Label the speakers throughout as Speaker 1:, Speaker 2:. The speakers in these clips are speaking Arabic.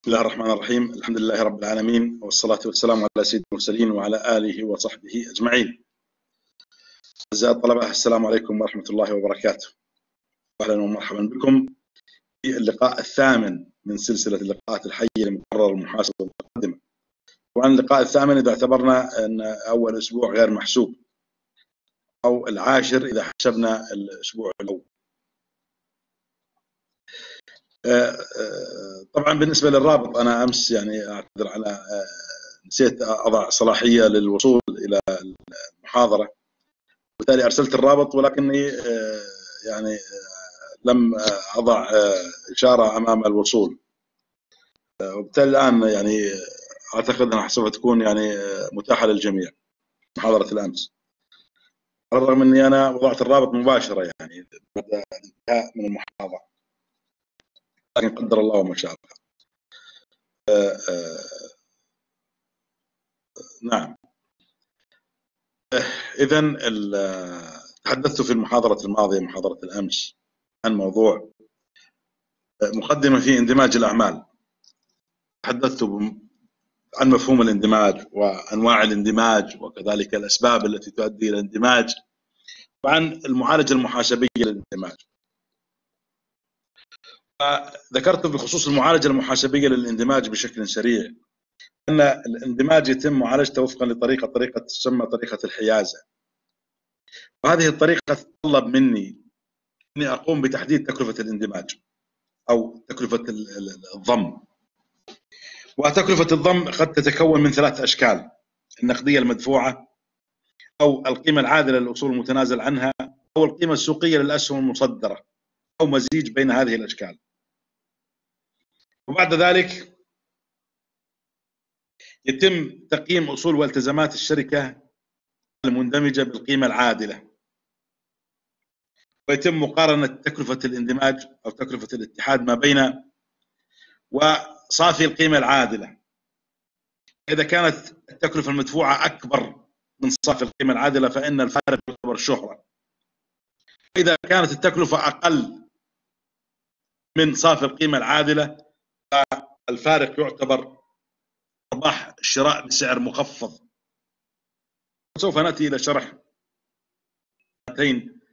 Speaker 1: بسم الله الرحمن الرحيم. الحمد لله رب العالمين، والصلاة والسلام على سيد المرسلين وعلى آله وصحبه أجمعين. أعزائي الطلبة، السلام عليكم ورحمة الله وبركاته، أهلا ومرحبا بكم في اللقاء الثامن من سلسلة اللقاءات الحية لمقرر المحاسبة المتقدمة. طبعا اللقاء الثامن إذا اعتبرنا أن أول أسبوع غير محسوب، أو العاشر إذا حسبنا الأسبوع الأول. طبعا بالنسبة للرابط أنا أمس يعني أعتذر على نسيت أضع صلاحية للوصول إلى المحاضرة، وبالتالي أرسلت الرابط ولكني يعني لم أضع إشارة أمام الوصول، وبالتالي الآن يعني أعتقد أنها سوف تكون يعني متاحة للجميع محاضرة الأمس، على الرغم أني أنا وضعت الرابط مباشرة يعني بعد الانتهاء من المحاضرة، لكن قدر الله وما شاء الله. نعم، إذن تحدثت في المحاضرة الماضية محاضرة الأمس عن موضوع مقدمة في اندماج الأعمال. تحدثت عن مفهوم الاندماج وأنواع الاندماج وكذلك الأسباب التي تؤدي إلى الاندماج، وعن المعالجة المحاسبية للاندماج. ذكرت بخصوص المعالجة المحاسبية للاندماج بشكل سريع أن الاندماج يتم معالجته وفقا لطريقة تسمى طريقة الحيازة، وهذه الطريقة تتطلب مني أني أقوم بتحديد تكلفة الاندماج أو تكلفة الضم. وتكلفة الضم قد تتكون من 3 أشكال: النقدية المدفوعة، أو القيمة العادلة للأصول المتنازل عنها، أو القيمة السوقية للأسهم المصدرة، أو مزيج بين هذه الأشكال. وبعد ذلك يتم تقييم أصول والتزامات الشركة المندمجة بالقيمة العادلة، ويتم مقارنة تكلفة الاندماج أو تكلفة الاتحاد ما بين وصافي القيمة العادلة. إذا كانت التكلفة المدفوعة أكبر من صافي القيمة العادلة فإن الفارق يعتبر شهرة. إذا كانت التكلفة أقل من صافي القيمة العادلة فالفارق يعتبر أرباح الشراء بسعر مخفض. سوف نأتي إلى شرح هاتين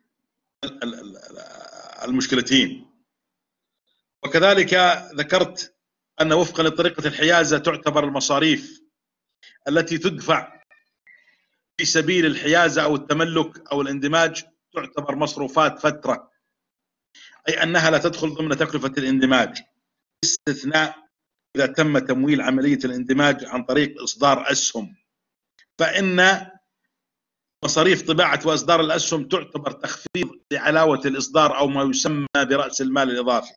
Speaker 1: المشكلتين. وكذلك ذكرت أن وفقا لطريقة الحيازة تعتبر المصاريف التي تدفع في سبيل الحيازة أو التملك أو الاندماج تعتبر مصروفات فترة، أي أنها لا تدخل ضمن تكلفة الاندماج، باستثناء إذا تم تمويل عملية الاندماج عن طريق إصدار أسهم، فإن مصاريف طباعة وإصدار الأسهم تعتبر تخفيض لعلاوة الإصدار أو ما يسمى برأس المال الإضافي.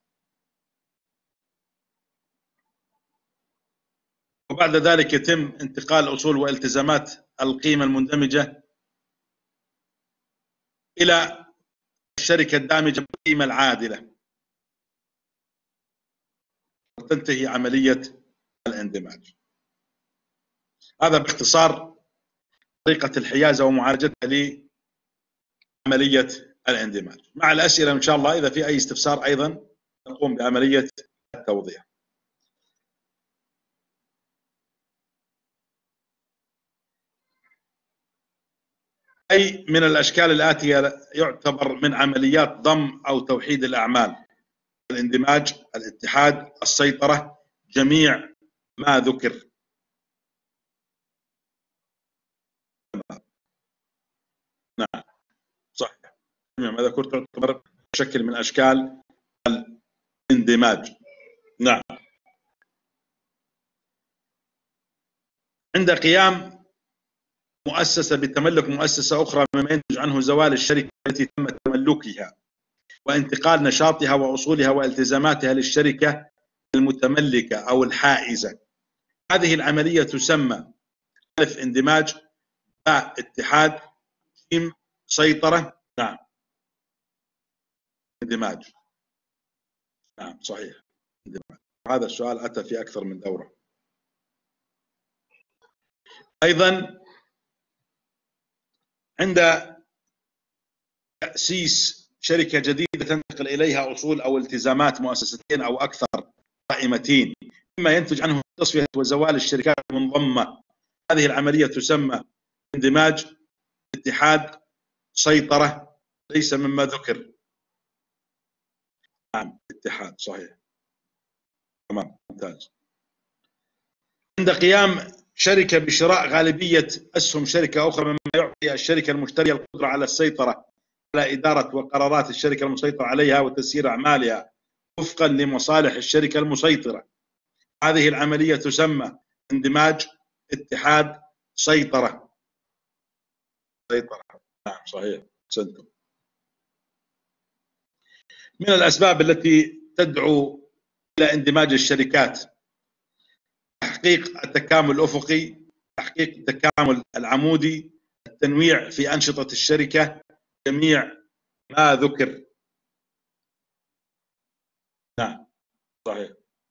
Speaker 1: وبعد ذلك يتم انتقال أصول والتزامات القيمة المندمجة إلى الشركة الدامجة بالقيمة العادلة، وتنتهي عملية الاندماج. هذا باختصار طريقة الحيازة ومعالجتها لعملية الاندماج. مع الأسئلة إن شاء الله، إذا في أي استفسار أيضا نقوم بعملية التوضيح. أي من الأشكال الآتية يعتبر من عمليات ضم أو توحيد الأعمال: الاندماج، الاتحاد، السيطرة، جميع ما ذكر. نعم صحيح، جميع ما ذكر تعتبر شكل من أشكال الاندماج. نعم. عند قيام مؤسسة بتملك مؤسسة أخرى مما ينتج عنه زوال الشركة التي تم تملكها وانتقال نشاطها وأصولها والتزاماتها للشركة المتملكة أو الحائزة، هذه العملية تسمى ألف اندماج، باء اتحاد، جيم سيطرة. نعم اندماج. نعم صحيح اندماج. هذا السؤال أتى في أكثر من دورة. أيضا عند تأسيس شركة جديدة تنتقل إليها أصول أو التزامات مؤسستين أو أكثر قائمتين مما ينتج عنه تصفية وزوال الشركات المنضمة. هذه العملية تسمى اندماج، اتحاد، سيطرة، ليس مما ذكر. نعم اتحاد صحيح. تمام ممتاز. عند قيام شركة بشراء غالبية أسهم شركة أخرى، مما يعطي الشركة المشترية القدرة على السيطرة على إدارة وقرارات الشركة المسيطر عليها وتسيير أعمالها وفقا لمصالح الشركة المسيطرة. هذه العملية تسمى اندماج، اتحاد، سيطرة. سيطرة نعم صحيح أحسنتم. من الأسباب التي تدعو إلى اندماج الشركات: تحقيق التكامل الأفقي، تحقيق التكامل العمودي، التنويع في أنشطة الشركة، جميع ما ذكر. نعم صحيح.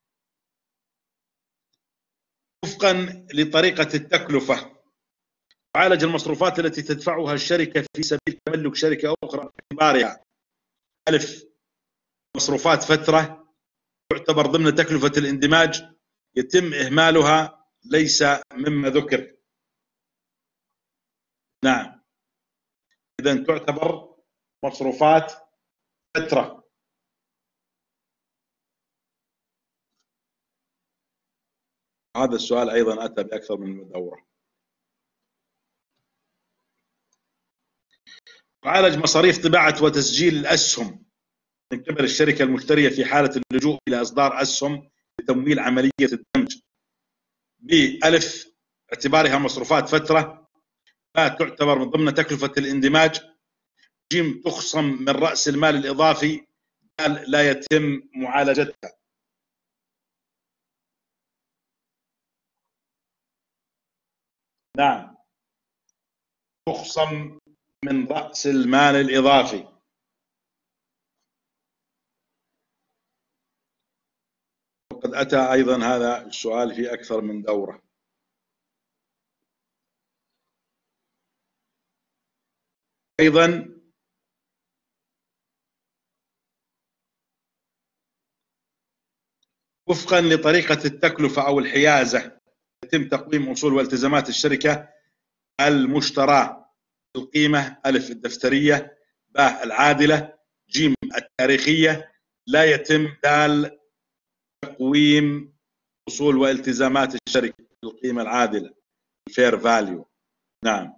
Speaker 1: وفقا لطريقة التكلفة، تعالج المصروفات التي تدفعها الشركة في سبيل تملك شركة أخرى باعتبارها: ألف، مصروفات فترة تعتبر ضمن تكلفة الاندماج يتم إهمالها، ليس مما ذكر. نعم إذن تعتبر مصروفات فترة. هذا السؤال أيضا أتى بأكثر من دورة. تعالج مصاريف طباعة وتسجيل الأسهم من قبل الشركة المشترية في حالة اللجوء إلى إصدار أسهم لتمويل عملية الدمج: بألف، اعتبارها مصروفات فترة، لا تعتبر من ضمن تكلفة الاندماج، جيم تخصم من رأس المال الإضافي، لا يتم معالجتها. نعم تخصم من رأس المال الإضافي. وقد أتى أيضا هذا السؤال في أكثر من دورة. أيضا وفقا لطريقة التكلفة أو الحيازة يتم تقويم أصول والتزامات الشركة المشتراه القيمة: ألف الدفترية، باء العادلة، جيم التاريخية، لا يتم دال تقويم أصول والتزامات الشركة القيمة العادلة fair value. نعم.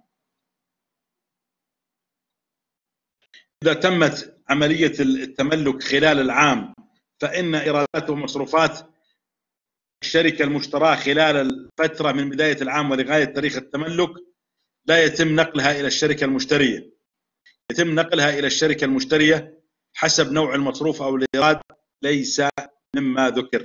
Speaker 1: إذا تمت عملية التملك خلال العام فإن إيرادات ومصروفات الشركة المشتراه خلال الفترة من بداية العام ولغاية تاريخ التملك لا يتم نقلها إلى الشركة المشترية، يتم نقلها إلى الشركة المشترية حسب نوع المصروف أو الإيراد، ليس مما ذكر.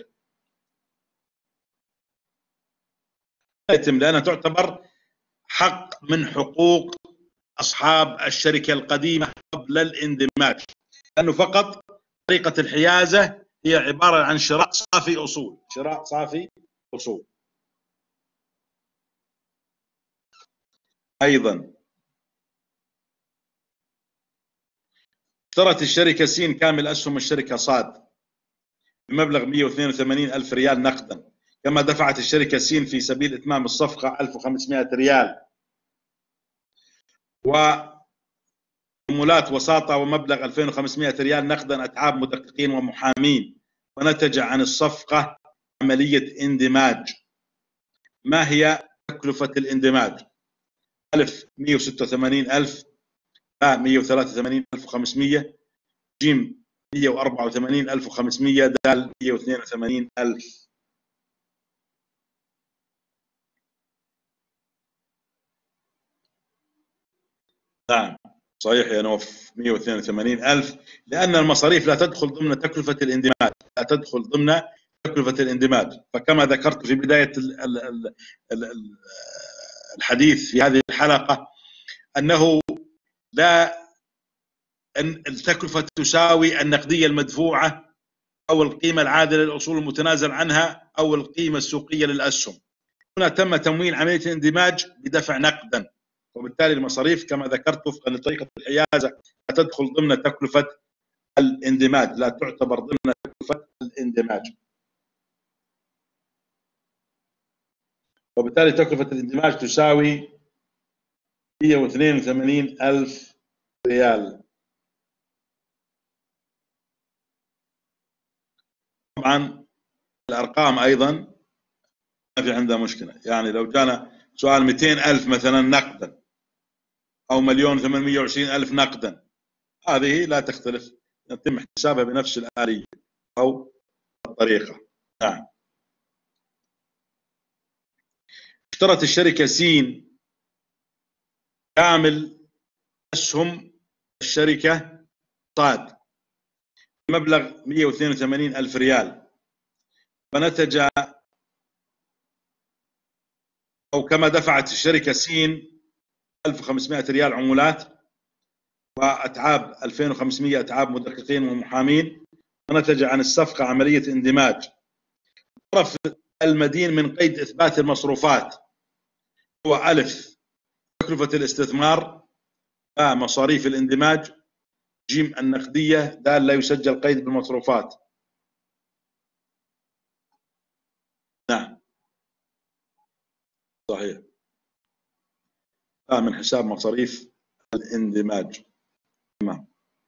Speaker 1: لا يتم لأنها تعتبر حق من حقوق أصحاب الشركة القديمة قبل الاندماج، لأنه فقط طريقة الحيازة هي عبارة عن شراء صافي أصول، شراء صافي أصول. أيضا اشترت الشركة سين كامل أسهم الشركة صاد بمبلغ 182,000 ريال نقدا، كما دفعت الشركة سين في سبيل إتمام الصفقة 1500 ريال، وعمولات وساطة ومبلغ 2500 ريال نقدا، أتعاب مدققين ومحامين، ونتج عن الصفقة عملية اندماج. ما هي تكلفة الاندماج؟ ألف 186,000، باء 183,500، جيم 184,500، دال 182,000. نعم صحيح يا نوف 182,000، لأن المصاريف لا تدخل ضمن تكلفة الاندماج، لا تدخل ضمن تكلفة الاندماج. فكما ذكرت في بداية الحديث في هذه الحلقة أنه لا التكلفة تساوي النقدية المدفوعة أو القيمة العادلة للأصول المتنازل عنها أو القيمة السوقية للأسهم. هنا تم تمويل عملية الاندماج بدفع نقدا، وبالتالي المصاريف كما ذكرت وفقا لطريقة الحيازة لا تدخل ضمن تكلفة الاندماج، لا تعتبر ضمن تكلفة الاندماج. وبالتالي تكلفة الاندماج تساوي 182,000 ريال. طبعا الأرقام أيضا ما في عندها مشكلة، يعني لو جانا سؤال 200,000 مثلا نقدا أو 1,820,000 نقدا، هذه لا تختلف، يتم حسابها بنفس الآلية أو الطريقة. نعم. اشترت الشركة سين كامل أسهم الشركة صاد بمبلغ 182,000 ريال، فنتج أو كما دفعت الشركة سين 1500 ريال عمولات وأتعاب 2500 أتعاب مدققين ومحامين، ونتج عن الصفقة عملية اندماج. الطرف المدين من قيد إثبات المصروفات هو ألف تكلفة الاستثمار، باء مصاريف الاندماج، جيم النقدية، دال لا يسجل قيد بالمصروفات. نعم صحيح، باء من حساب مصاريف الاندماج. تمام.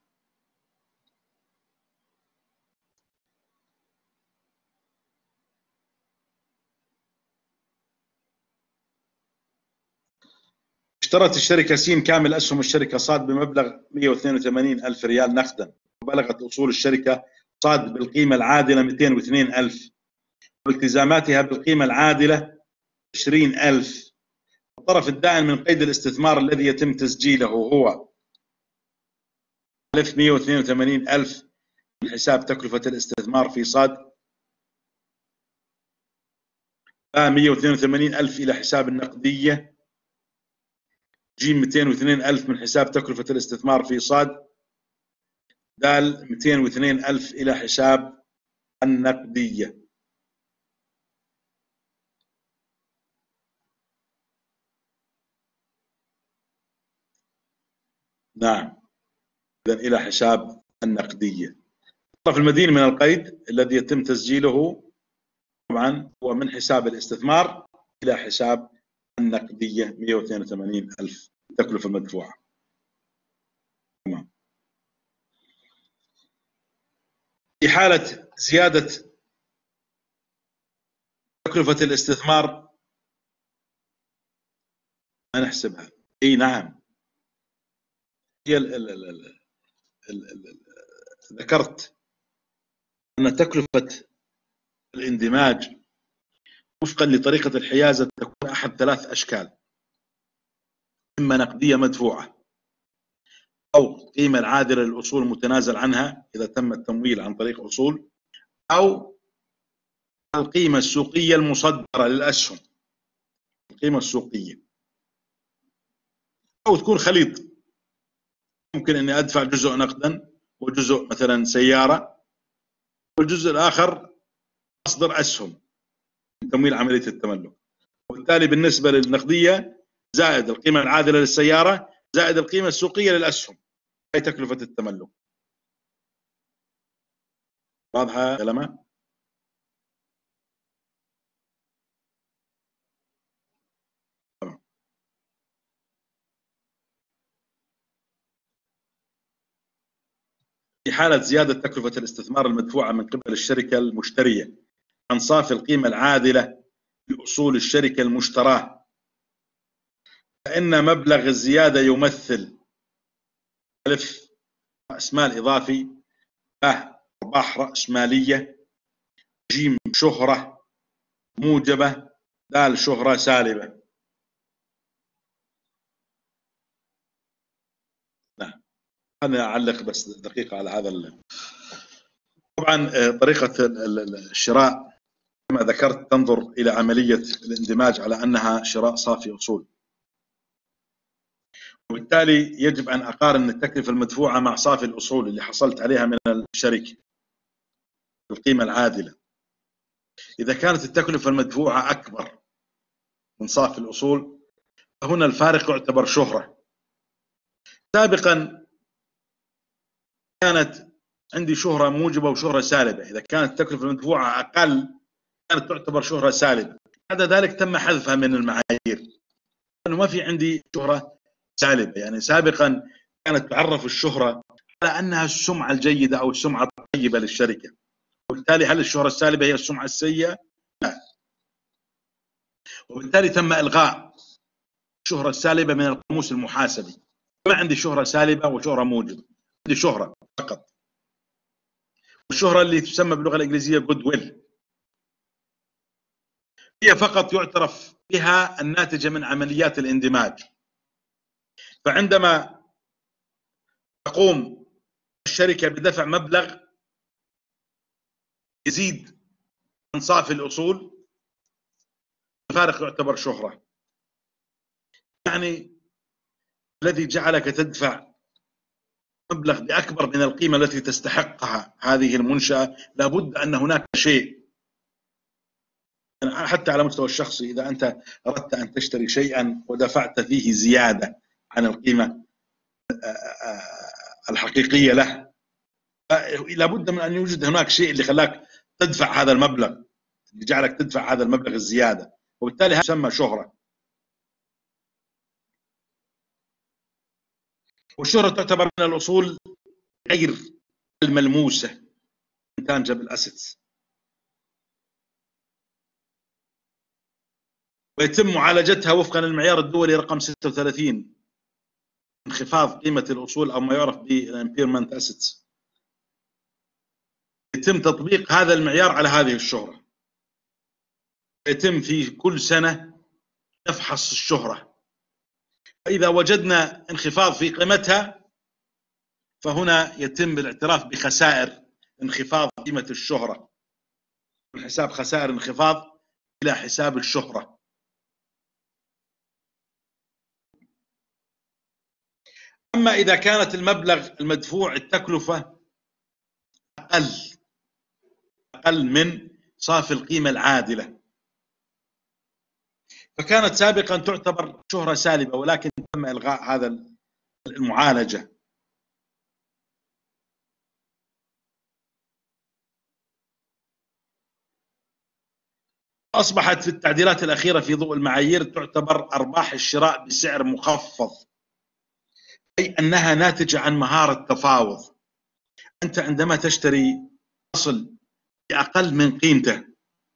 Speaker 1: اشترت الشركة سين كامل أسهم الشركة صاد بمبلغ 182,000 ريال نقدا، وبلغت أصول الشركة صاد بالقيمة العادلة 202,000، والتزاماتها بالقيمة العادلة 20,000. الطرف الدائن من قيد الاستثمار الذي يتم تسجيله هو 182,000 من حساب تكلفة الاستثمار في صاد، 182,000 إلى حساب النقدية، جيم 202,000 من حساب تكلفة الاستثمار في صاد، دال 202,000 إلى حساب النقدية. نعم، إذن إلى حساب النقدية. الطرف المدين من القيد الذي يتم تسجيله طبعا هو من حساب الاستثمار إلى حساب النقدية 182,000 التكلفة المدفوعة. تمام. في حالة زيادة تكلفة الاستثمار ما نحسبها. اي نعم، هي ذكرت أن تكلفة الاندماج وفقا لطريقة الحيازة تكون أحد ثلاث أشكال: إما نقدية مدفوعة، أو قيمة العادلة للأصول المتنازل عنها إذا تم التمويل عن طريق أصول، أو القيمة السوقية المصدرة للأسهم، القيمة السوقية، أو تكون خليط، ممكن أني أدفع جزء نقدا وجزء مثلا سيارة والجزء الآخر أصدر أسهم لتمويل عملية التملك. وبالتالي بالنسبة للنقدية زائد القيمة العادلة للسيارة زائد القيمة السوقية للأسهم، هي تكلفة التملك. واضحة كلمة؟ في حالة زيادة تكلفة الاستثمار المدفوعة من قبل الشركة المشترية عن صافي القيمة العادلة لأصول الشركة المشتراة، فإن مبلغ الزيادة يمثل ألف رأس مال إضافي، باء أرباح رأس مالية، جيم شهرة موجبة، دال شهرة سالبة. نعم، أنا أعلق بس دقيقة على هذا. طبعا طريقة الشراء كما ذكرت تنظر إلى عملية الاندماج على أنها شراء صافي أصول، وبالتالي يجب أن أقارن التكلفة المدفوعة مع صافي الأصول اللي حصلت عليها من الشركة، القيمة العادلة. إذا كانت التكلفة المدفوعة أكبر من صافي الأصول فهنا الفارق يعتبر شهرة. سابقا كانت عندي شهرة موجبة وشهرة سالبة، إذا كانت التكلفة المدفوعة أقل كانت تعتبر شهرة سالبة، بعد ذلك تم حذفها من المعايير، لأنه ما في عندي شهرة سالبة. يعني سابقا كانت تعرف الشهرة على أنها السمعة الجيدة أو السمعة الطيبة للشركة، وبالتالي هل الشهرة السالبة هي السمعة السيئة؟ لا. وبالتالي تم إلغاء الشهرة السالبة من القاموس المحاسبي. ما عندي شهرة سالبة وشهرة موجبة، عندي شهرة فقط، والشهرة اللي تسمى باللغة الإنجليزية جود ويل هي فقط يعترف بها الناتجة من عمليات الاندماج. فعندما تقوم الشركة بدفع مبلغ يزيد عن صافي الأصول، الفارق يعتبر شهرة. يعني الذي جعلك تدفع مبلغ بأكبر من القيمة التي تستحقها هذه المنشأة، لابد أن هناك شيء. حتى على مستوى الشخصي، إذا أنت أردت أن تشتري شيئا ودفعت فيه زيادة عن القيمة الحقيقية له، لابد من أن يوجد هناك شيء اللي خلاك تدفع هذا المبلغ، اللي جعلك تدفع هذا المبلغ الزيادة، وبالتالي تسمى شهرة. والشهرة تعتبر من الأصول غير الملموسة intangible assets، ويتم معالجتها وفقا للمعيار الدولي رقم 36، انخفاض قيمة الأصول أو ما يعرف بالimpairment assets. يتم تطبيق هذا المعيار على هذه الشهرة، يتم في كل سنة نفحص الشهرة، فإذا وجدنا انخفاض في قيمتها فهنا يتم الاعتراف بخسائر انخفاض قيمة الشهرة، من حساب خسائر انخفاض إلى حساب الشهرة. أما إذا كانت المبلغ المدفوع التكلفة أقل من صافي القيمة العادلة، فكانت سابقا تعتبر شهرة سالبة، ولكن تم إلغاء هذا المعالجة. أصبحت في التعديلات الأخيرة في ضوء المعايير تعتبر أرباح الشراء بسعر مخفض، أي أنها ناتجة عن مهارة تفاوض. أنت عندما تشتري أصل بأقل من قيمته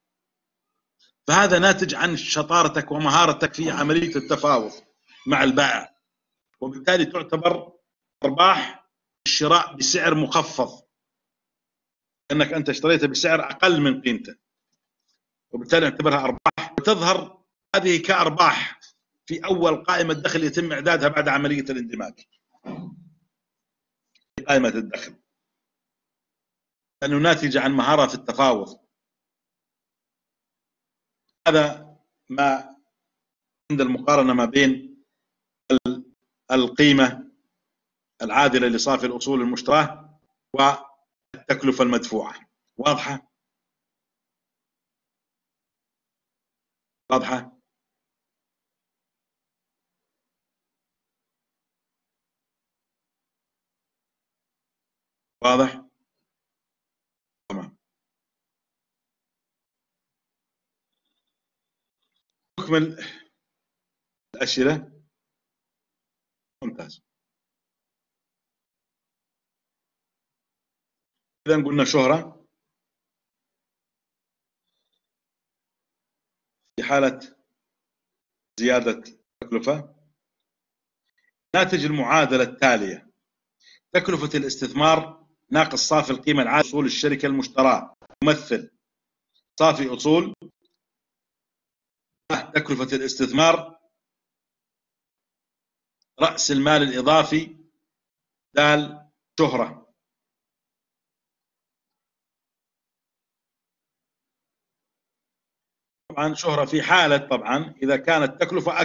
Speaker 1: فهذا ناتج عن شطارتك ومهارتك في عملية التفاوض مع البائع، وبالتالي تعتبر أرباح الشراء بسعر مخفض، أنك أنت اشتريته بسعر أقل من قيمته، وبالتالي نعتبرها أرباح، وتظهر هذه كأرباح في أول قائمة دخل يتم إعدادها بعد عملية الاندماج في قائمة الدخل، لأنه ناتجة عن مهارة في التفاوض. هذا ما عند المقارنة ما بين القيمة العادلة لصافي الأصول المشتراه والتكلفة المدفوعة. واضحة؟ واضحة؟ واضح؟ تمام. نكمل الأسئلة. ممتاز. إذا قلنا شهرة في حالة زيادة تكلفة، ناتج المعادلة التالية: تكلفة الاستثمار ناقص صافي القيمة العادلة لأصول الشركة المشتراة يمثل صافي أصول تكلفة الاستثمار رأس المال الإضافي دال شهرة. طبعا شهرة في حالة طبعا إذا كانت تكلفة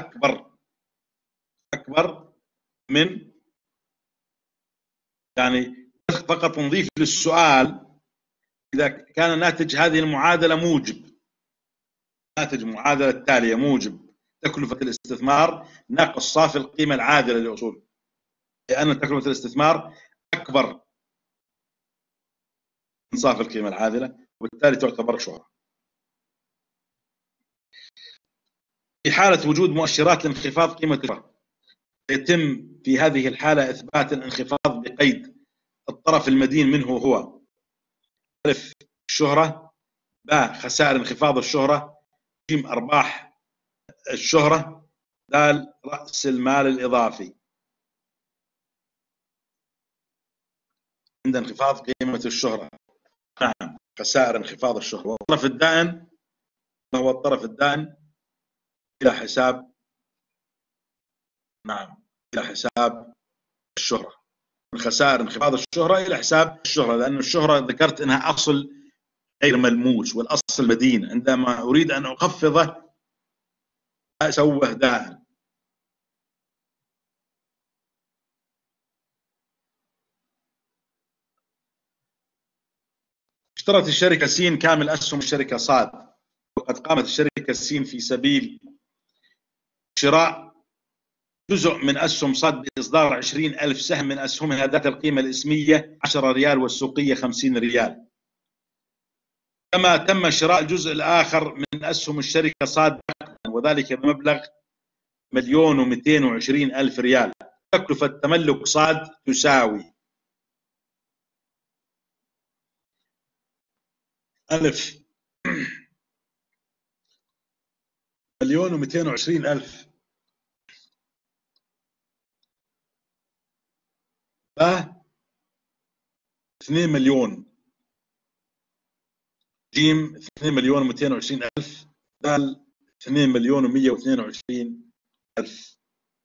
Speaker 1: أكبر من، يعني فقط نضيف للسؤال إذا كان ناتج هذه المعادلة موجب، ناتج المعادلة التالية موجب تكلفة الاستثمار ناقص صافي القيمة العادلة للأصول، لأن تكلفة الاستثمار أكبر من صافي القيمة العادلة، وبالتالي تعتبر شهرة. في حالة وجود مؤشرات لانخفاض قيمة الشهرة يتم في هذه الحالة إثبات الانخفاض بقيد الطرف المدين منه هو ألف الشهرة، باء خسائر انخفاض الشهرة، ج أرباح الشهرة، د رأس المال الإضافي عند انخفاض قيمة الشهرة. نعم، خسائر انخفاض الشهرة. والطرف الدائن ما هو الطرف الدائن إلى حساب، نعم، إلى حساب الشهرة، من خسائر انخفاض الشهرة إلى حساب الشهرة، لأن الشهرة ذكرت أنها أصل غير ملموس، والأصل مدين، عندما أريد أن أخفضه أسوه دائن. اشترت الشركة س كامل أسهم الشركة صاد، وقد قامت الشركة س في سبيل شراء جزء من أسهم صاد بإصدار 20,000 سهم من أسهمها ذات القيمة الإسمية 10 ريال والسوقية 50 ريال. كما تم شراء الجزء الآخر من أسهم الشركة صاد وذلك بمبلغ 1,220,000 ريال. تكلفة تملك صاد تساوي ألف 1,220,000 ب 2 مليون، جيم 2,220,000 د 2,122,000.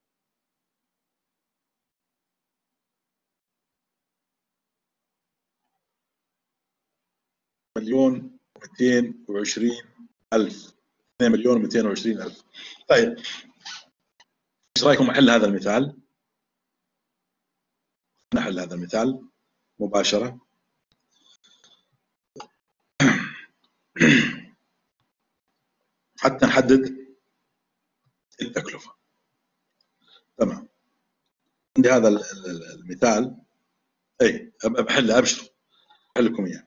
Speaker 1: مليون 220,000، 2,220,000. طيب ايش رايكم احل هذا المثال؟ نحل هذا المثال مباشرة. حتى نحدد التكلفة. تمام، عندي هذا المثال، اي بحله، ابشروا احل لكم اياه.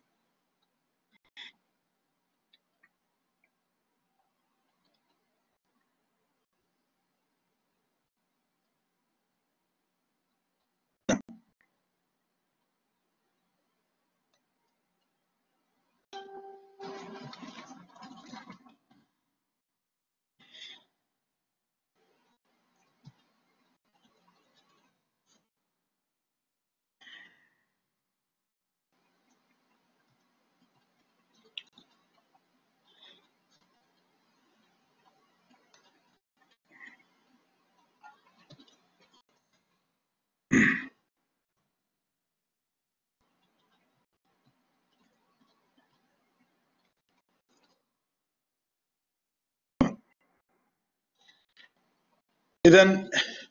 Speaker 1: إذا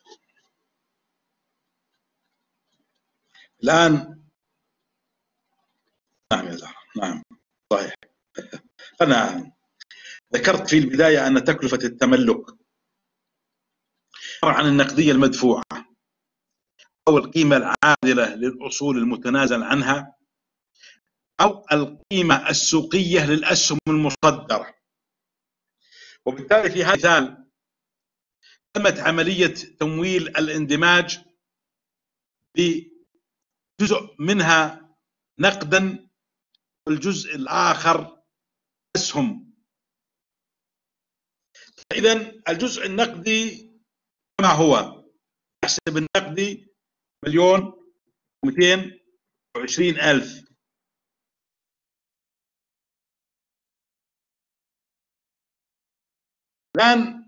Speaker 1: الآن، نعم يا زهرة، نعم صحيح. أنا ذكرت في البداية أن تكلفة التملك عن النقدية المدفوعة أو القيمة العادلة للأصول المتنازل عنها أو القيمة السوقية للأسهم المصدرة. وبالتالي في هذا المثال تمت عملية تمويل الاندماج بجزء منها نقدا والجزء الآخر أسهم. إذا الجزء النقدي ما هو؟ أحسب النقدي 1,220,000. الآن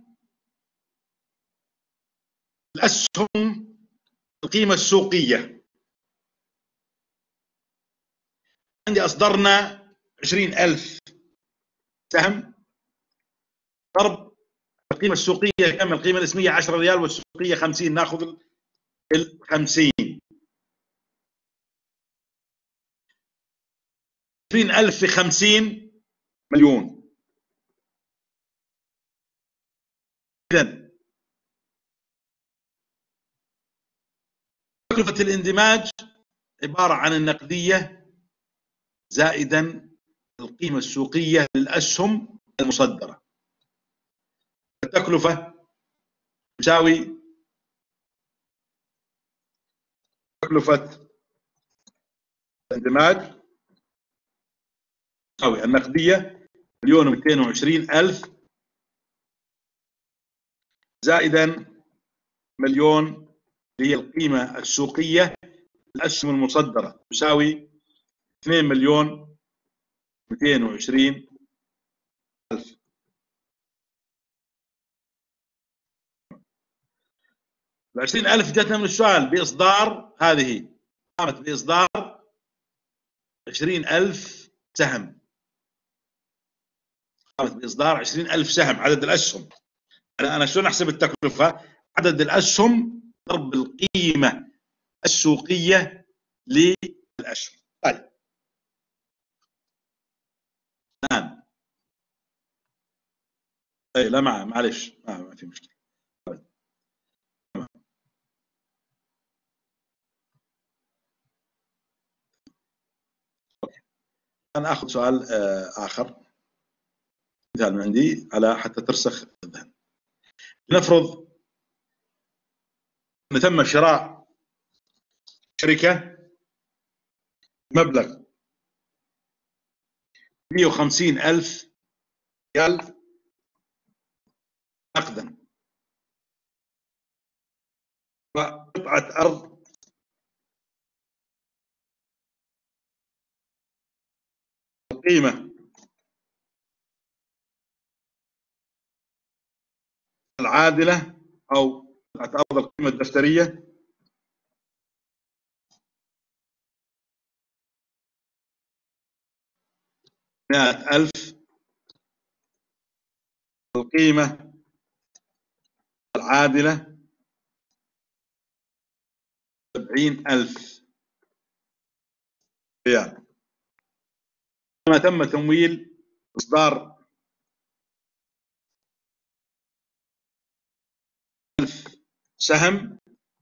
Speaker 1: الأسهم القيمة السوقية عندي أصدرنا 20,000 سهم ضرب القيمة السوقية كم؟ القيمة الاسمية 10 ريال والسوقية 50، ناخذ ال 50. 20,000 في 50 مليون. إذا تكلفة الاندماج عبارة عن النقدية زائدا القيمة السوقية للأسهم المصدرة. التكلفة تساوي تكلفة الاندماج تساوي النقدية 1,220,000 زائدا 1,000,000 هي القيمة السوقية للأسهم المصدرة تساوي 2,220,000. ال20,000 جاتنا من السؤال بإصدار هذه قامت بإصدار 20,000 سهم، قامت بإصدار 20,000 سهم عدد الأسهم. أنا شلون أحسب التكلفة؟ عدد الأسهم ضرب القيمة السوقية للأسهم. طيب الآن لا معلش ما في مشكلة. طيب. أنا أخذ سؤال آخر، مثال من عندي على حتى ترسخ الذهن. لنفرض أن تم شراء شركة مبلغ 150,000 ريال نقدا وقطعة أرض القيمة العادلة أو قطعة أرض القيمة الدفترية 100,000 القيمة العادلة 70,000 ريال. كما تم تمويل إصدار 1,000 سهم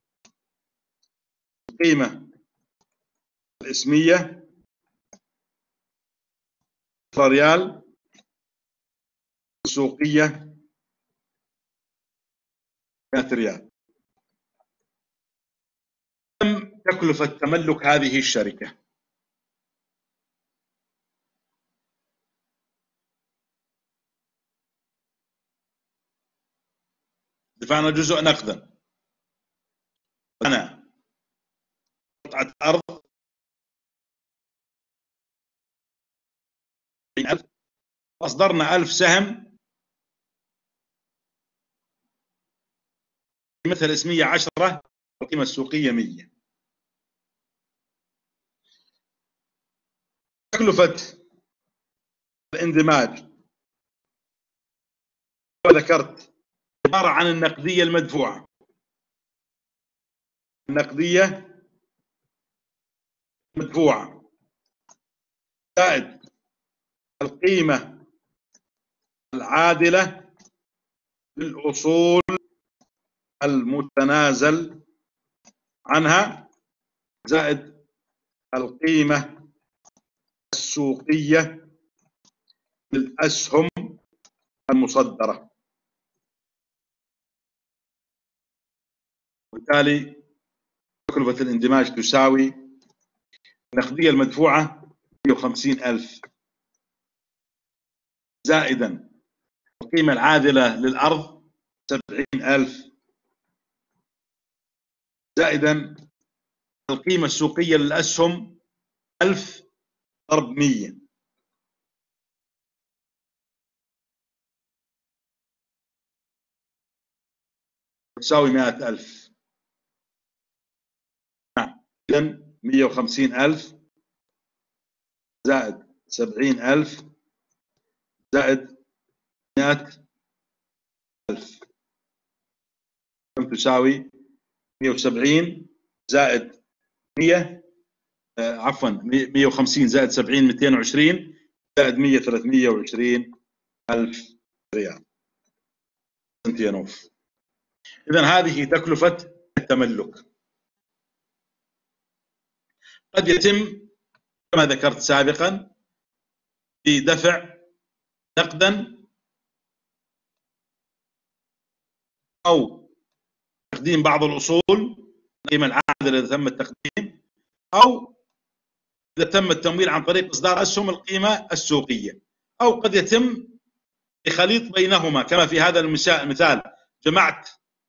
Speaker 1: القيمة الإسمية ريال السوقية 100 ريال. كم تكلفة تملك هذه الشركة؟ دفعنا جزء نقدا، أنا قطعة أرض 70,000 أصدرنا 1000 سهم قيمتها الإسمية 10 والقيمة السوقية 100. تكلفة الاندماج ذكرت عبارة عن النقدية المدفوعة، النقدية مدفوعة زائد القيمة العادلة للأصول المتنازل عنها زائد القيمة السوقية للأسهم المصدرة. وبالتالي تكلفة الاندماج تساوي النقدية المدفوعة 150,000 زائدا القيمة العادلة للأرض 70,000 زائدا القيمة السوقية للأسهم 1000 ضرب 100 تساوي 100,000. إذن 150,000 زائد 70,000 زائد 100,000 كم تساوي؟ 170 زائد 100 عفوا 150 زائد 70 220 زائد 100 320,000 ريال سنتيانوف. إذن هذه تكلفة التملك. قد يتم كما ذكرت سابقا بدفع نقدا أو تقديم بعض الأصول، القيمة العادلة إذا تم التقديم، أو إذا تم التمويل عن طريق إصدار أسهم القيمة السوقية، أو قد يتم خليط بينهما كما في هذا المثال جمعت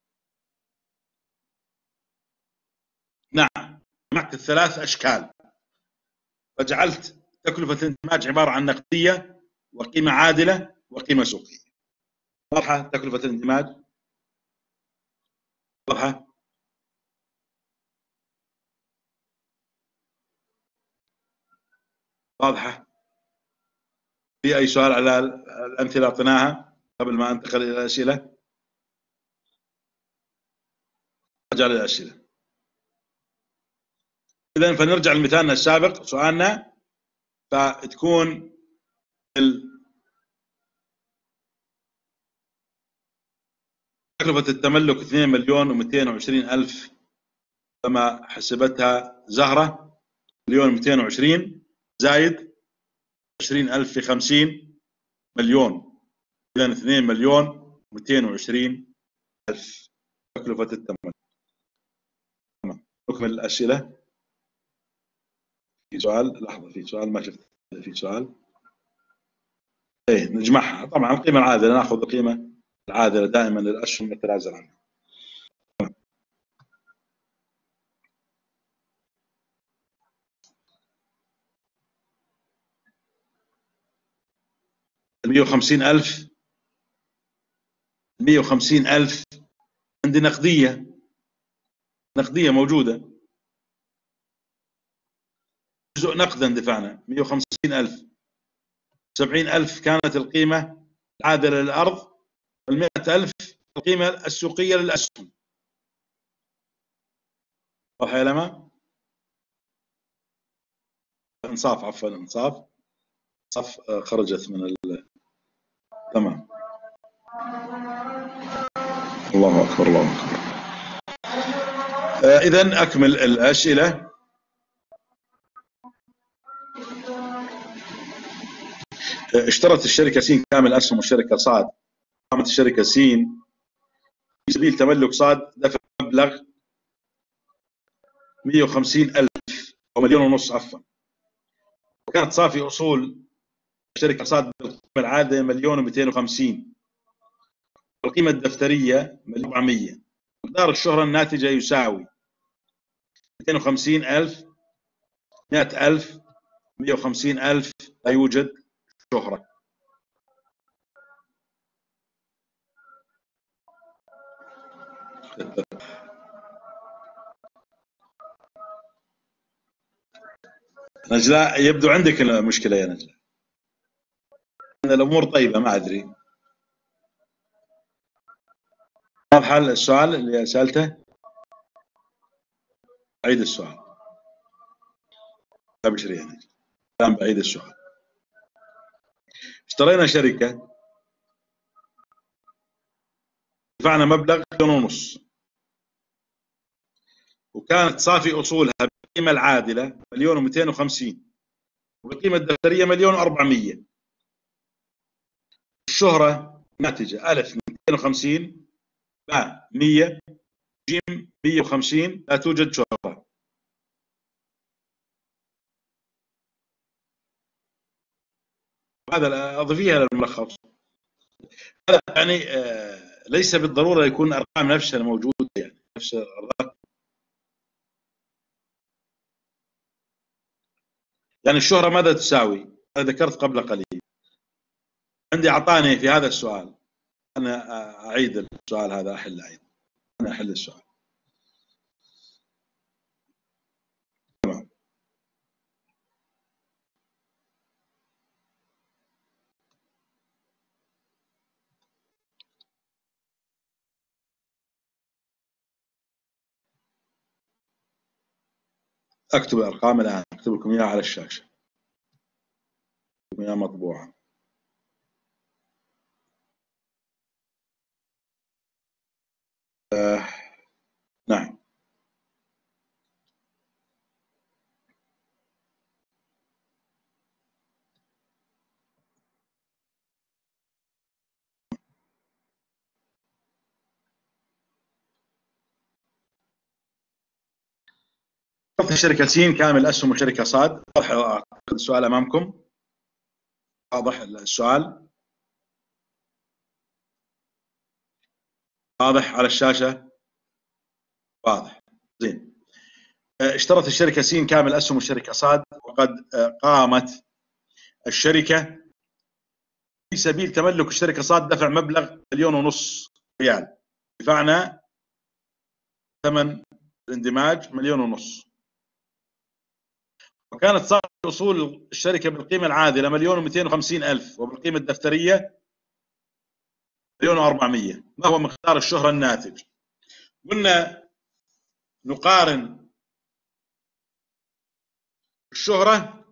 Speaker 1: الثلاث أشكال فجعلت تكلفة الإنتاج عبارة عن نقدية وقيمة عادلة وقيمة سوقية. واضحة تكلفة الاندماج؟ واضحة؟ واضحة؟ في أي سؤال على الأمثلة أعطيناها قبل ما أنتقل إلى الأسئلة؟ أرجع للأسئلة. إذا فنرجع لمثالنا السابق سؤالنا، فتكون تكلفة التملك 2,220,000 كما حسبتها زهرة، 1,220,000 زايد 20,000 في 50 مليون، إذا 2,220,000 تكلفة التملك. تمام، نكمل الأسئلة. في سؤال، لحظة، في سؤال ما شفت، في سؤال. ايه نجمعها طبعا القيمة العادلة، ناخذ القيمة العادلة دائما للأسهم نتنازل عنها. 150,000 150,000 عندي نقدية موجودة، جزء نقدا دفعنا 150,000، 70,000 كانت القيمة العادلة للأرض، وال100,000 القيمة السوقية للأسهم. واضح يا لما؟ انصاف، عفوا انصاف خرجت من تمام. الله أكبر الله أكبر. إذا أكمل الأسئلة. اشترت الشركة سين كامل أسهم الشركة صاد، قامت الشركة سين في سبيل تملك صاد دفع مبلغ 150,000 أو 1,500,000 عفوا، وكانت صافي أصول الشركة صاد بالقيمة العادلة 1,250,000، والقيمة الدفترية 1,400,000. مقدار الشهرة الناتجة يساوي 250,000، 100,000، 150,000. لا يوجد شهرة. نجلاء يبدو عندك المشكلة يا نجلاء، أن الأمور طيبة ما أدري. واضح السؤال اللي سألته؟ أعيد السؤال. أبشري يا نجلاء، الآن بعيد السؤال. اشترينا شركة، دفعنا مبلغ 1,500,000، وكانت صافي أصولها بالقيمة العادلة 1,250,000، والقيمة الدفترية 1,400,000. الشهرة ناتجة ألف 250، باء 100، جيم 150. لا توجد شهرة. هذا أضيفيها للملخص. هذا يعني ليس بالضرورة يكون الأرقام نفسها الموجودة، يعني نفس الرقم. يعني الشهرة ماذا تساوي؟ أنا ذكرت قبل قليل، عندي أعطاني في هذا السؤال. أنا أعيد السؤال هذا، أنا أحل السؤال. تمام. أكتب الأرقام الآن، أكتب لكم إياها على الشاشة، أكتب إياها مطبوعة. نعم. اشترت الشركة س كامل أسهم الشركة ص. واضح السؤال أمامكم؟ واضح السؤال؟ واضح على الشاشة؟ واضح. زين. اشترت الشركة س كامل أسهم الشركة ص، وقد قامت الشركة في سبيل تملك الشركة ص دفع مبلغ 1.5 مليون ريال. دفعنا ثمن الاندماج 1.5 مليون، وكانت صافي أصول الشركة بالقيمة العادلة 1.250.000 وبالقيمة الدفترية 1.400. ما هو مقدار الشهرة الناتج؟ قلنا نقارن الشهرة،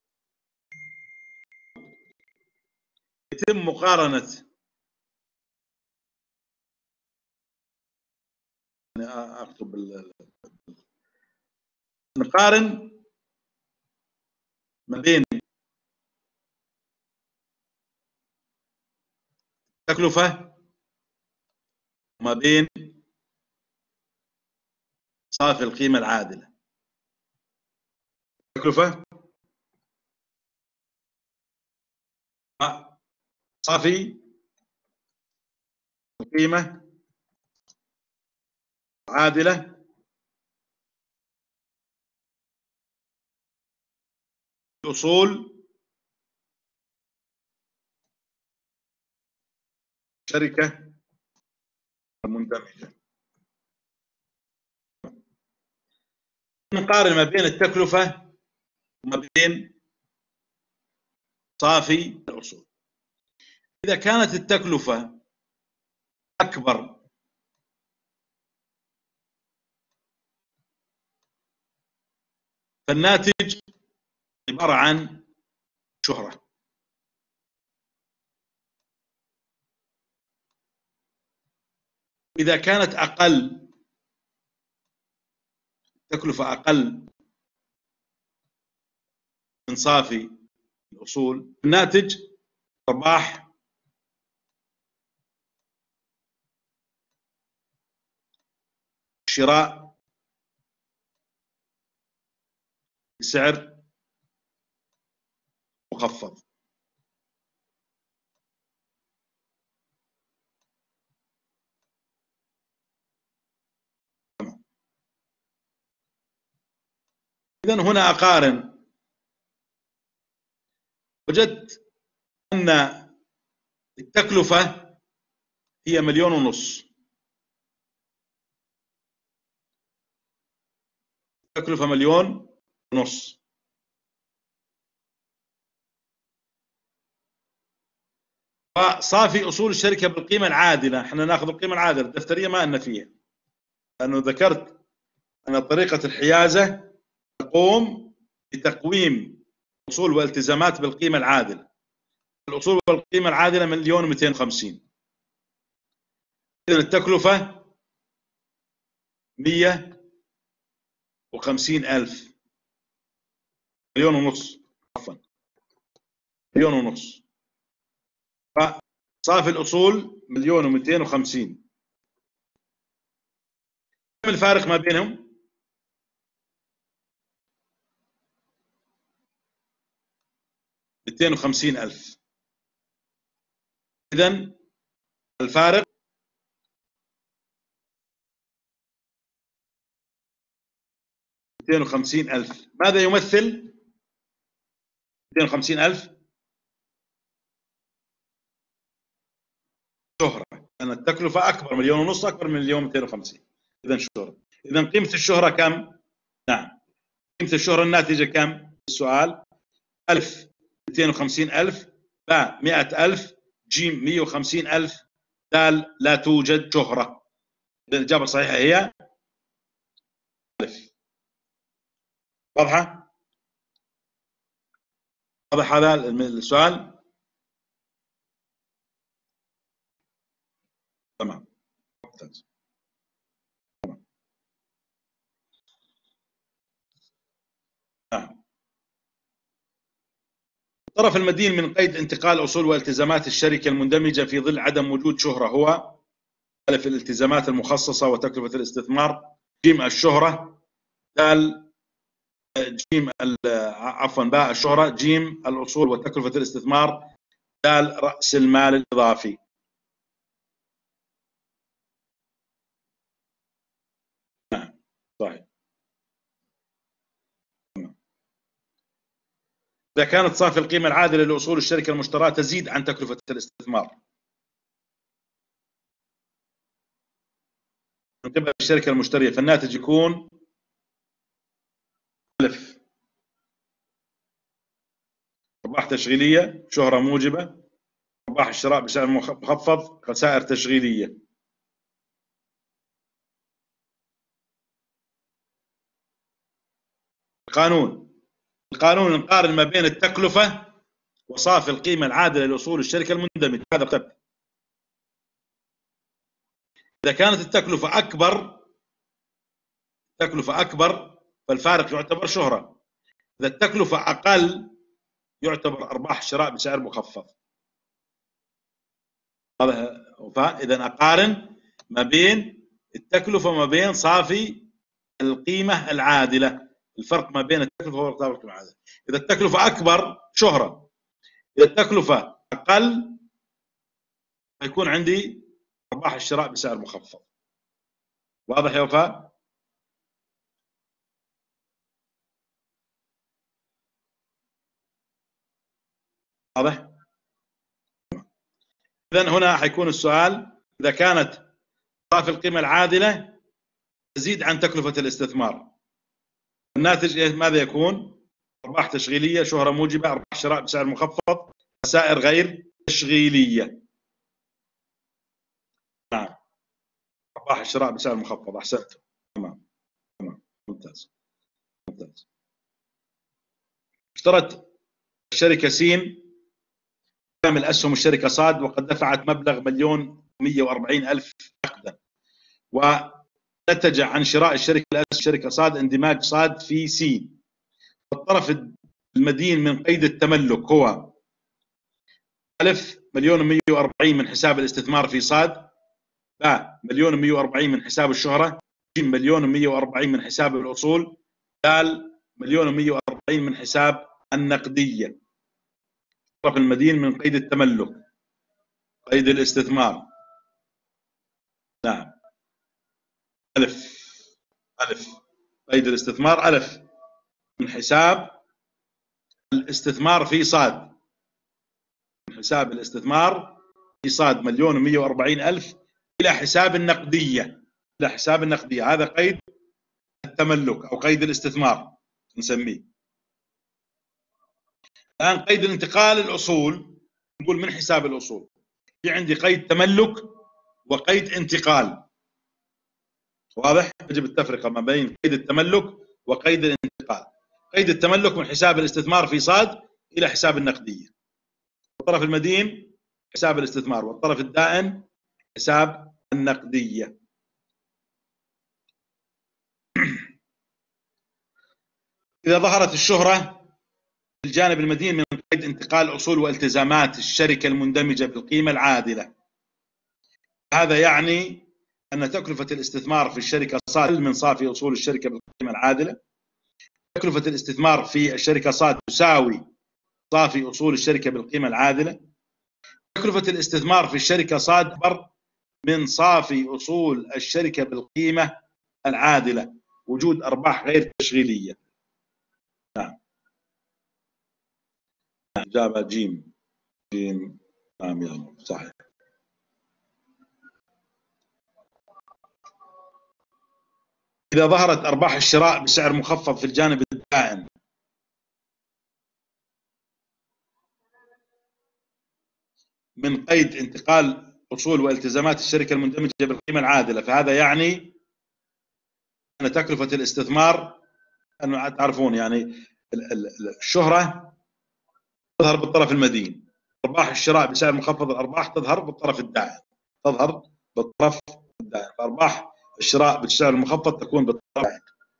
Speaker 1: يتم مقارنة أكتب نقارن ما بين التكلفة وما بين صافي القيمة العادلة. تكلفة صافي القيمة عادلة أصول شركة مندمجة. نقارن ما بين التكلفة وما بين صافي الأصول. إذا كانت التكلفة أكبر فالناتج عبارة عن شهرة. إذا كانت أقل، تكلفة أقل من صافي الأصول، الناتج أرباح شراء بسعر مخفض. إذن هنا أقارن، وجدت أن التكلفة هي 1.5 مليون. تكلفة 1.5 مليون. فصافي أصول الشركة بالقيمة العادلة، احنا ناخذ القيمة العادلة الدفترية ما لنا فيها، لأنه ذكرت أن طريقة الحيازة تقوم بتقويم أصول والتزامات بالقيمة العادلة. الأصول والقيمة العادلة 1.250 مليون. إذن التكلفة 150,000. 1.5 مليون، عفوا 1.5 مليون. فصافي الأصول 1.250 مليون. كم الفارق ما بينهم؟ 250,000. إذن الفارق 250,000. ماذا يمثل 250,000؟ شهرة، لأن التكلفة أكبر، 1.5 مليون أكبر من 1.250 مليون. إذن شهرة. إذن قيمة الشهرة كم؟ نعم، قيمة الشهرة الناتجة كم؟ السؤال 1000 250,000 باء 100,000 جيم 150,000 دال لا توجد شهرة. الإجابة الصحيحة هي ألف. واضحة؟ واضح هذا السؤال؟ تمام، ممتاز. نعم. الطرف المدين من قيد انتقال أصول والتزامات الشركة المندمجة في ظل عدم وجود شهرة هو: ألف الالتزامات المخصصة وتكلفة الاستثمار، جيم الشهرة، دال جيم عفوا باء الشهرة، جيم الأصول وتكلفة الاستثمار، دال رأس المال الإضافي. نعم صحيح. إذا كانت صافي القيمة العادلة لأصول الشركة المشتراه تزيد عن تكلفة الاستثمار من قبل الشركة المشترية، فالناتج يكون ألف أرباح تشغيلية، شهرة موجبة، أرباح الشراء بسعر مخفض، خسائر تشغيلية. القانون نقارن ما بين التكلفة وصافي القيمة العادلة لأصول الشركة المندمجة. هذا كتبت. إذا كانت التكلفة أكبر فالفارق يعتبر شهرة. إذا التكلفة أقل يعتبر أرباح الشراء بسعر مخفض. فإذا أقارن ما بين التكلفة وما بين صافي القيمة العادلة. الفرق ما بين التكلفة وصافي القيمة العادلة. إذا التكلفة أكبر شهرة، إذا التكلفة أقل فيكون عندي أرباح الشراء بسعر مخفض. واضح يا وفاء؟ واضح؟ إذن هنا حيكون السؤال: إذا كانت صافي القيمة العادلة تزيد عن تكلفة الاستثمار، الناتج ماذا يكون؟ أرباح تشغيلية، شهرة موجبة، أرباح شراء بسعر مخفض، خسائر غير تشغيلية. نعم، أرباح الشراء بسعر مخفض. أحسنت. تمام ممتاز. اشترت الشركة سين كامل أسهم الشركة صاد وقد دفعت مبلغ 1,140,000 نقدا، ونتج عن شراء الشركة الشركة صاد اندماج صاد في سين. الطرف المدين من قيد التملك هو: ألف 1,140,000 من حساب الاستثمار في صاد، باء 1,140,000 من حساب الشهرة، جيم 1,140,000 من حساب الأصول، دال 1,140,000 من حساب النقدية. الطرف المدين من قيد التملك، قيد الاستثمار. نعم ألف قيد الاستثمار ألف من حساب الاستثمار في صاد، من حساب الاستثمار في صاد 1,140,000 إلى حساب النقدية، إلى حساب النقدية. هذا قيد التملك أو قيد الاستثمار نسميه. الآن قيد الانتقال الأصول نقول من حساب الأصول. في عندي قيد تملك وقيد انتقال. واضح؟ يجب التفرقة ما بين قيد التملك وقيد الانتقال. قيد التملك من حساب الاستثمار في صاد إلى حساب النقدية. الطرف المدين حساب الاستثمار، والطرف الدائن حساب النقدية. إذا ظهرت الشهرة في الجانب المدين من قيد انتقال أصول والتزامات الشركة المندمجة بالقيمة العادلة، هذا يعني أن تكلفة الاستثمار في الشركة صاد من صافي أصول الشركة بالقيمة العادلة. تكلفة الاستثمار في الشركة صاد تساوي صافي أصول الشركة بالقيمة العادلة. تكلفة الاستثمار في الشركة صاد أكبر من صافي أصول الشركة بالقيمة العادلة، وجود أرباح غير تشغيلية. نعم إجابة جيم. نعم يلا صحيح. إذا ظهرت أرباح الشراء بسعر مخفض في الجانب الدائن من قيد انتقال أصول والتزامات الشركة المندمجة بالقيمة العادلة، فهذا يعني أن تكلفة الاستثمار، أنه تعرفون يعني الشهرة تظهر بالطرف المدين، أرباح الشراء بسعر مخفض الأرباح تظهر بالطرف الدائن، فأرباح الشراء بالسعر المخفض تكون بالطرف الدائن.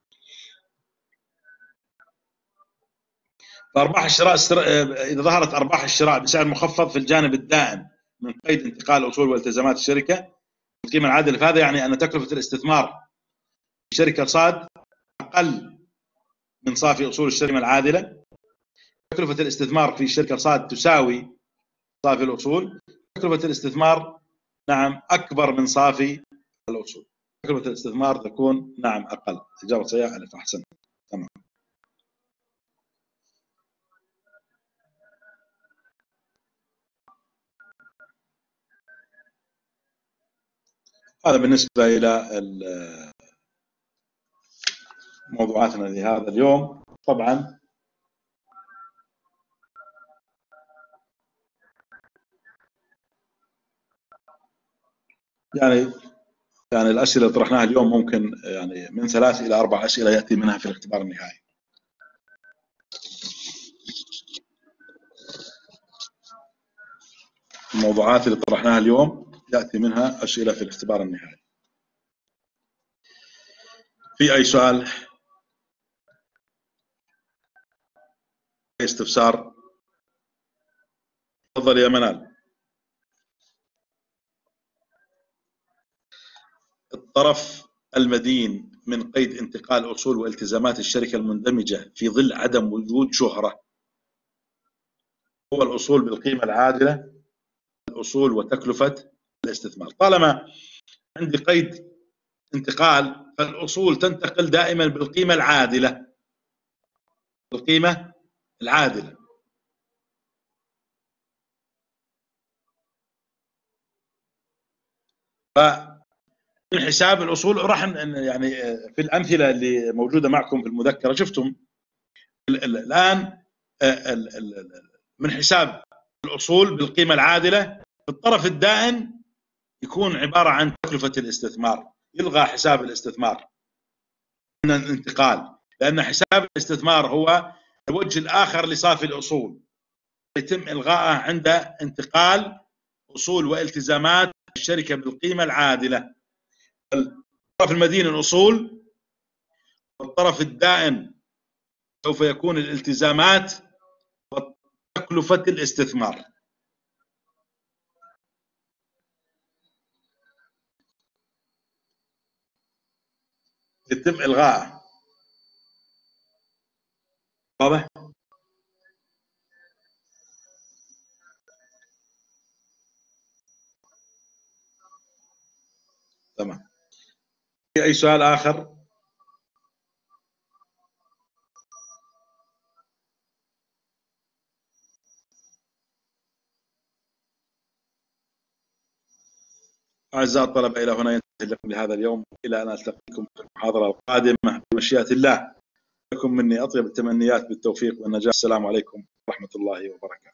Speaker 1: فأرباح الشراء إذا ظهرت أرباح الشراء بسعر مخفض في الجانب الدائم من قيد انتقال أصول والتزامات الشركة القيمة العادلة، فهذا يعني أن تكلفة الاستثمار في شركة صاد أقل من صافي أصول الشركة العادلة. تكلفة الاستثمار في شركة صاد تساوي صافي الأصول. تكلفة الاستثمار نعم أكبر من صافي الأصول. تكلفة الاستثمار تكون نعم أقل. إجابة صحيحة ألف. أحسن. تمام. هذا بالنسبة إلى موضوعاتنا لهذا اليوم. طبعا يعني الأسئلة اللي طرحناها اليوم ممكن يعني من 3 إلى 4 أسئلة يأتي منها في الاختبار النهائي. الموضوعات اللي طرحناها اليوم يأتي منها أسئلة في الاختبار النهائي. في أي سؤال؟ استفسار؟ تفضل يا منال. الطرف المدين من قيد انتقال أصول والتزامات الشركة المندمجة في ظل عدم وجود شهرة هو الأصول بالقيمة العادلة، الأصول وتكلفة الاستثمار. طالما عندي قيد انتقال فالأصول تنتقل دائما بالقيمة العادلة. القيمة العادلة. فمن حساب الأصول راح يعني في الأمثلة اللي موجودة معكم في المذكرة شفتم الآن من حساب الأصول بالقيمة العادلة الطرف الدائن يكون عبارة عن تكلفة الاستثمار. يلغى حساب الاستثمار من الانتقال لأن حساب الاستثمار هو الوجه الآخر لصافي الأصول يتم إلغائه عند انتقال أصول والتزامات الشركة بالقيمة العادلة. الطرف المدين الأصول والطرف الدائن سوف يكون الالتزامات وتكلفة الاستثمار. يتم إلغائه. واضح؟ تمام. في أي سؤال آخر؟ أعزائي الطلبة إلى هنا ينتهي لكم لهذا اليوم. إلى أن ألتقيكم في المحاضرة القادمة بمشيئة الله. لكم مني أطيب التمنيات بالتوفيق والنجاح. السلام عليكم ورحمة الله وبركاته.